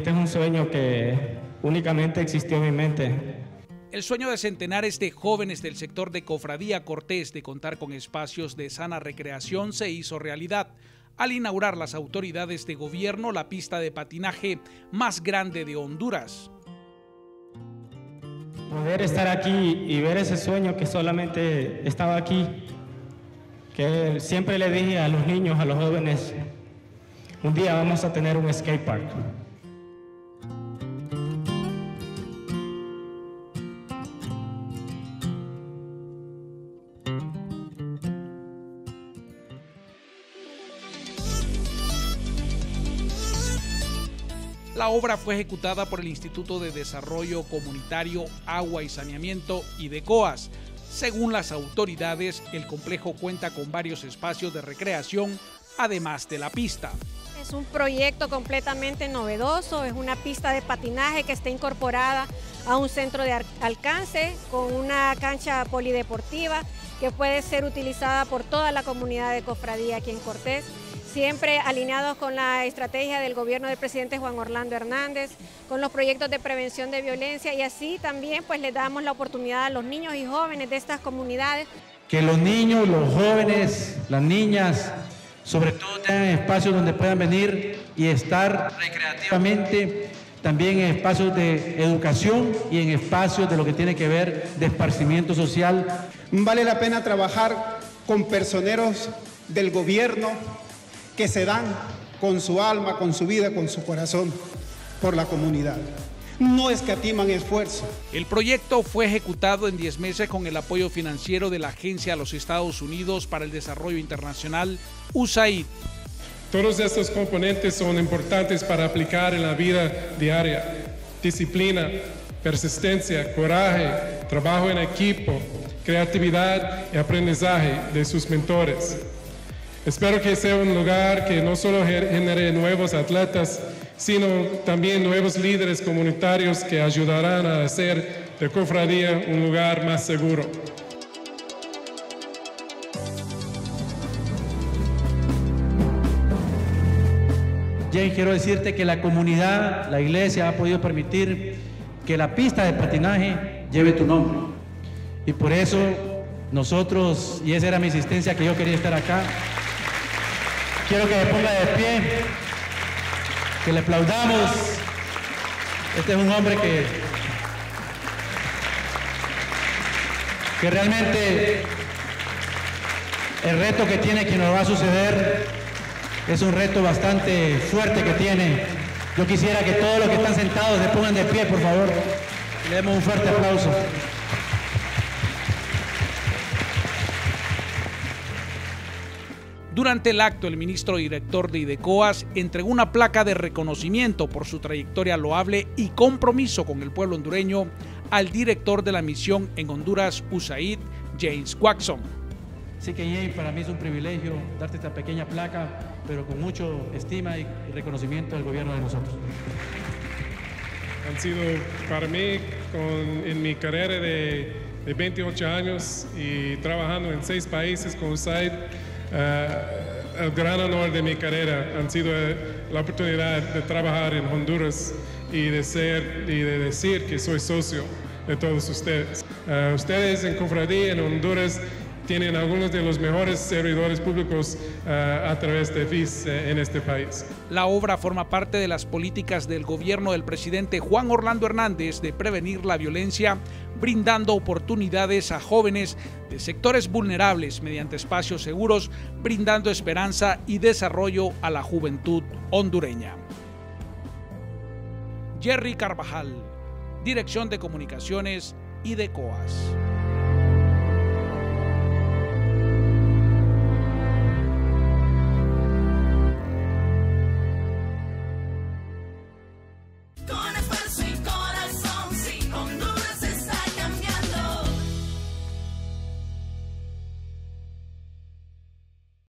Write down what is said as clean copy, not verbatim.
este es un sueño que únicamente existió en mi mente. El sueño de centenares de jóvenes del sector de Cofradía Cortés de contar con espacios de sana recreación se hizo realidad al inaugurar las autoridades de gobierno la pista de patinaje más grande de Honduras. Poder estar aquí y ver ese sueño que solamente estaba aquí, que siempre le dije a los niños, a los jóvenes, un día vamos a tener un skate park. La obra fue ejecutada por el Instituto de Desarrollo Comunitario, Agua y Saneamiento, IDECOAS. Según las autoridades, el complejo cuenta con varios espacios de recreación, además de la pista. Es un proyecto completamente novedoso, es una pista de patinaje que está incorporada a un centro de alcance con una cancha polideportiva que puede ser utilizada por toda la comunidad de Cofradía aquí en Cortés, siempre alineados con la estrategia del gobierno del presidente Juan Orlando Hernández, con los proyectos de prevención de violencia, y así también pues le damos la oportunidad a los niños y jóvenes de estas comunidades. Que los niños, los jóvenes, las niñas, sobre todo tengan espacios donde puedan venir y estar recreativamente, también en espacios de educación y en espacios de lo que tiene que ver de esparcimiento social. Vale la pena trabajar con personeros del gobierno que se dan con su alma, con su vida, con su corazón por la comunidad. No escatiman esfuerzo. El proyecto fue ejecutado en 10 meses con el apoyo financiero de la Agencia de los Estados Unidos para el Desarrollo Internacional, USAID. Todos estos componentes son importantes para aplicar en la vida diaria. Disciplina, persistencia, coraje, trabajo en equipo, creatividad y aprendizaje de sus mentores. Espero que sea un lugar que no solo genere nuevos atletas, sino también nuevos líderes comunitarios que ayudarán a hacer de Cofradía un lugar más seguro. Jane, quiero decirte que la comunidad, la iglesia ha podido permitir que la pista de patinaje lleve tu nombre. Y por eso nosotros, y esa era mi insistencia, que yo quería estar acá, quiero que me ponga de pie, que le aplaudamos. Este es un hombre que realmente el reto que tiene, que nos va a suceder, es un reto bastante fuerte que tiene. Yo quisiera que todos los que están sentados se pongan de pie, por favor. Le demos un fuerte aplauso. Durante el acto, el ministro director de IDECOAS entregó una placa de reconocimiento por su trayectoria loable y compromiso con el pueblo hondureño al director de la misión en Honduras, USAID, James Watson. Así que, Jay, para mí es un privilegio darte esta pequeña placa, pero con mucho estima y reconocimiento del gobierno de nosotros. Han sido para mí, en mi carrera de 28 años y trabajando en 6 países con USAID, el gran honor de mi carrera han sido la oportunidad de trabajar en Honduras y de decir que soy socio de todos ustedes. Ustedes en Cofradía, en Honduras, tienen algunos de los mejores servidores públicos a través de FIS en este país. La obra forma parte de las políticas del gobierno del presidente Juan Orlando Hernández de prevenir la violencia, brindando oportunidades a jóvenes de sectores vulnerables mediante espacios seguros, brindando esperanza y desarrollo a la juventud hondureña. Jerry Carvajal, Dirección de Comunicaciones, IDECOAS.